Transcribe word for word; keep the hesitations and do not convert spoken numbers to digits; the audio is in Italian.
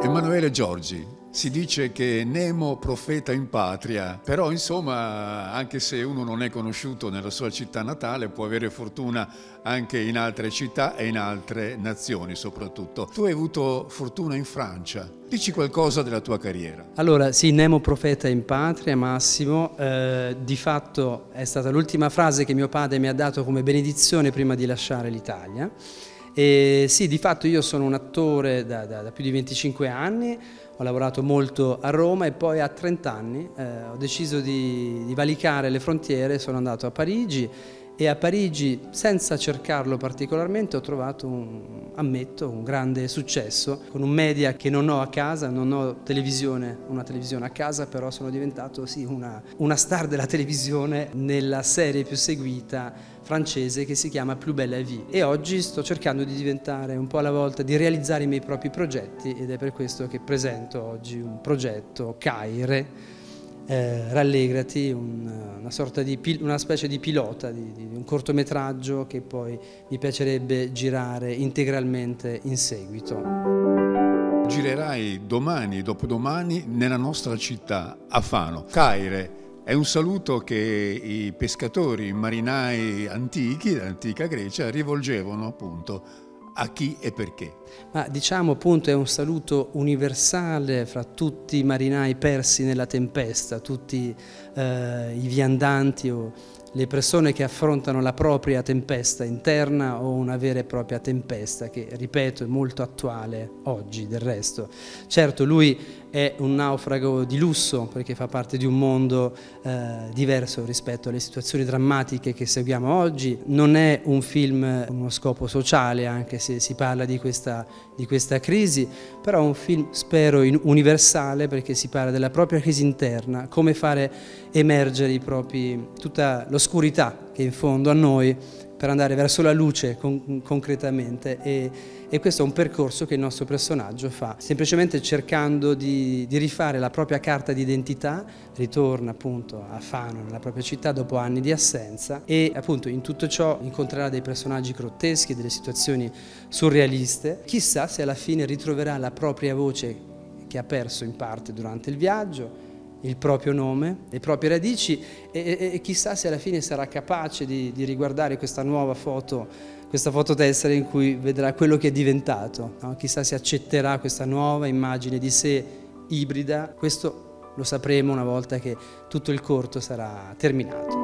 Emanuele Giorgi, si dice che Nemo profeta in patria, però insomma anche se uno non è conosciuto nella sua città natale può avere fortuna anche in altre città e in altre nazioni soprattutto. Tu hai avuto fortuna in Francia, dici qualcosa della tua carriera. Allora sì, Nemo profeta in patria, Massimo, eh, di fatto è stata l'ultima frase che mio padre mi ha dato come benedizione prima di lasciare l'Italia. E sì, di fatto io sono un attore da, da, da più di venticinque anni, ho lavorato molto a Roma e poi a trenta anni eh, ho deciso di, di valicare le frontiere, sono andato a Parigi e a Parigi, senza cercarlo particolarmente, ho trovato, un, ammetto, un grande successo con un media che non ho a casa, non ho televisione, una televisione a casa, però sono diventato sì, una, una star della televisione nella serie più seguita francese che si chiama Plus belle la vie, e oggi sto cercando di diventare un po' alla volta, di realizzare i miei propri progetti, ed è per questo che presento oggi un progetto Caire, eh, Rallegrati, un, una, sorta di, una specie di pilota di, di un cortometraggio che poi mi piacerebbe girare integralmente in seguito. Girerai domani, dopodomani, nella nostra città, a Fano. Caire è un saluto che i pescatori, i marinai antichi, dell'antica Grecia, rivolgevano appunto a chi e perché. Ma diciamo appunto è un saluto universale fra tutti i marinai persi nella tempesta, tutti eh, i viandanti o le persone che affrontano la propria tempesta interna o una vera e propria tempesta che, ripeto, è molto attuale oggi del resto. Certo, lui è un naufrago di lusso perché fa parte di un mondo eh, diverso rispetto alle situazioni drammatiche che seguiamo oggi. Non è un film con uno scopo sociale, anche se si parla di questa, di questa crisi, però è un film, spero, universale perché si parla della propria crisi interna, come fare emergere i propri, tutta l'oscurità che in fondo a noi per andare verso la luce con, concretamente e, e questo è un percorso che il nostro personaggio fa, semplicemente cercando di, di rifare la propria carta d'identità, ritorna appunto a Fano, nella propria città dopo anni di assenza e appunto in tutto ciò incontrerà dei personaggi grotteschi, delle situazioni surrealiste, chissà se alla fine ritroverà la propria voce che ha perso in parte durante il viaggio, il proprio nome, le proprie radici e, e, e chissà se alla fine sarà capace di, di riguardare questa nuova foto, questa fototessera in cui vedrà quello che è diventato, no? Chissà se accetterà questa nuova immagine di sé ibrida, questo lo sapremo una volta che tutto il corto sarà terminato.